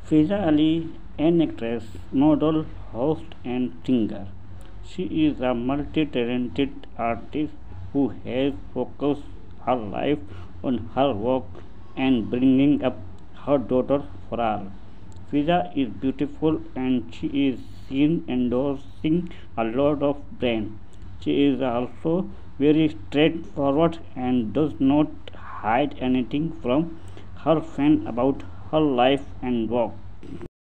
Fiza Ali, an actress, model, host, and singer. She is a multi talented artist who has focused her life on her work and bringing up her daughter Faral. Fiza is beautiful and she is seen endorsing a lot of brands. She is also very straightforward and does not hide anything from her fans about her life and work.